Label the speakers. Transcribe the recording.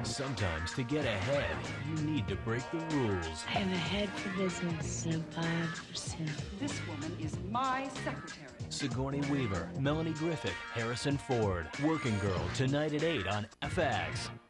Speaker 1: Sometimes to get ahead, you need to break the rules.
Speaker 2: I have a head for business and a body for sin.
Speaker 3: This woman is my secretary.
Speaker 1: Sigourney Weaver, Melanie Griffith, Harrison Ford. Working Girl, tonight at 8 on FX.